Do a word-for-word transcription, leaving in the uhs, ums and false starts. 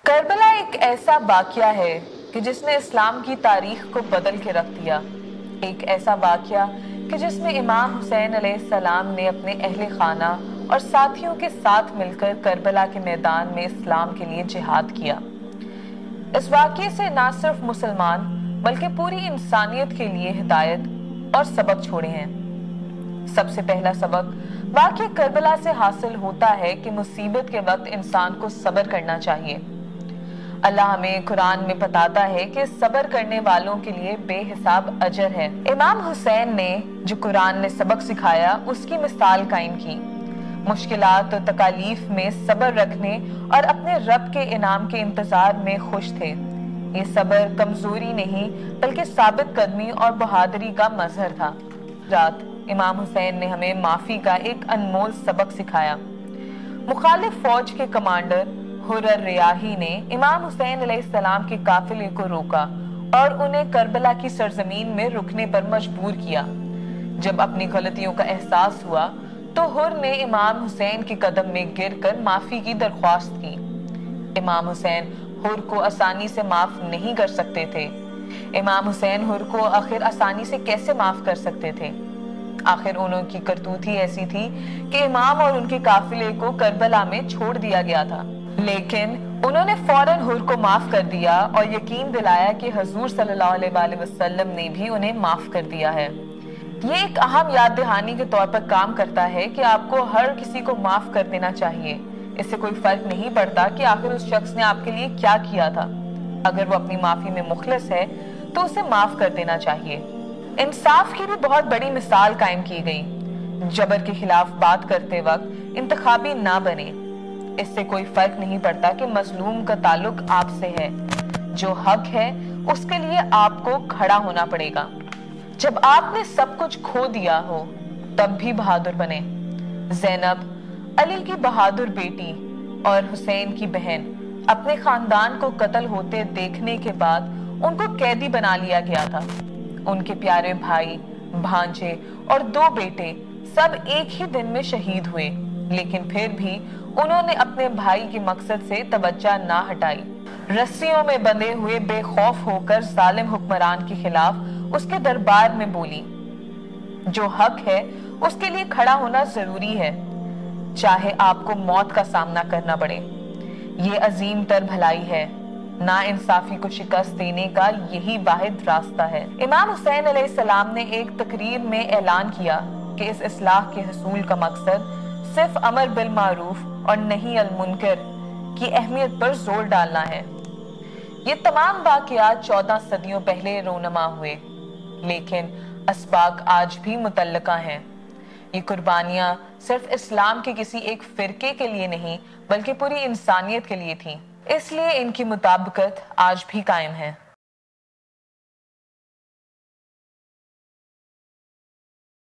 کربلا ایک ایسا واقعہ ہے کہ جس نے اسلام کی تاریخ کو بدل کے رکھ دیا۔ ایک ایسا واقعہ کہ جس میں امام حسین علیہ السلام نے اپنے اہل خانہ اور ساتھیوں کے ساتھ مل کر کربلا کے میدان میں اسلام کے لیے جہاد کیا۔ اس واقعے سے نہ صرف مسلمان بلکہ پوری انسانیت کے لیے ہدایت اور سبق چھوڑے ہیں۔ سب سے پہلا سبق واقعہ کربلا سے حاصل ہوتا ہے کہ مصیبت کے وقت انسان کو صبر کرنا چاہیے۔ اللہ ہمیں قرآن میں بتاتا ہے کہ صبر کرنے والوں کے لیے بے حساب اجر ہے۔ امام حسین نے جو قرآن نے سبق سکھایا اس کی مثال قائم کی۔ مشکلات و تکالیف میں صبر رکھنے اور اپنے رب کے انعام کے انتظار میں خوش تھے۔ یہ صبر کمزوری نہیں بلکہ ثابت قدمی اور بہادری کا مظہر تھا۔ رات امام حسین نے ہمیں معافی کا ایک انمول سبق سکھایا۔ مخالف فوج کے کمانڈر حر الریاحی نے امام حسین علیہ السلام کے قافلے کو روکا اور انہیں کربلا کی سرزمین میں رکنے پر مجبور کیا۔ جب اپنی غلطیوں کا احساس ہوا تو حر نے امام حسین کے قدم میں گر کر معافی کی درخواست کی۔ امام حسین حر کو آسانی سے معاف نہیں کر سکتے تھے۔ امام حسین حر کو آخر آسانی سے کیسے معاف کر سکتے تھے؟ آخر انہوں کی کرتوت ہی ایسی تھی کہ امام اور ان کے قافلے کو کربلا میں چھوڑ دیا گیا تھا، لیکن انہوں نے فوراً حر کو معاف کر دیا اور یقین دلایا کہ حضور صلی اللہ علیہ وآلہ وسلم نے بھی انہیں معاف کر دیا ہے۔ یہ ایک اہم یاد دہانی کے طور پر کام کرتا ہے کہ آپ کو ہر کسی کو معاف کر دینا چاہیے۔ اس سے کوئی فرق نہیں پڑتا کہ آخر اس شخص نے آپ کے لیے کیا کیا تھا۔ اگر وہ اپنی معافی میں مخلص ہے تو اسے معاف کر دینا چاہیے۔ انصاف کی بھی بہت بڑی مثال قائم کی گئی۔ جبر کے خلاف بات کرتے وقت انتخابی نہ بنے۔ اس سے کوئی فرق نہیں پڑتا کہ مظلوم کا تعلق آپ سے ہے۔ جو حق ہے اس کے لیے آپ کو کھڑا ہونا پڑے گا۔ جب آپ نے سب کچھ کھو دیا ہو تب بھی بہادر بنے۔ زینب، علی کی بہادر بیٹی اور حسین کی بہن، اپنے خاندان کو قتل ہوتے دیکھنے کے بعد ان کو قیدی بنا لیا گیا تھا۔ ان کے پیارے بھائی، بھانجے اور دو بیٹے سب ایک ہی دن میں شہید ہوئے، لیکن پھر بھی انہوں نے اپنے بھائی کے مقصد سے توجہ نہ ہٹائی۔ رسیوں میں بندھے ہوئے بے خوف ہو کر ظالم حکمران کے خلاف اس کے دربار میں بولی۔ جو حق ہے اس کے لیے کھڑا ہونا ضروری ہے، چاہے آپ کو موت کا سامنا کرنا پڑے۔ یہ عظیم تر بھلائی ہے۔ نا انصافی کو شکست دینے کا یہی واحد راستہ ہے۔ امام حسین علیہ السلام نے ایک تقریر میں اعلان کیا کہ اس اصلاح کے حصول کا مقصد صرف امر بالمعروف اور نہی المنکر کی اہمیت پر زور ڈالنا ہے۔ یہ تمام واقعات چودہ صدیوں پہلے رونما ہوئے، لیکن اسباق آج بھی متعلقہ ہیں۔ یہ قربانیاں صرف اسلام کے کسی ایک فرقے کے لیے نہیں بلکہ پوری انسانیت کے لیے تھیں، اس لیے ان کی مطابقت آج بھی قائم ہے۔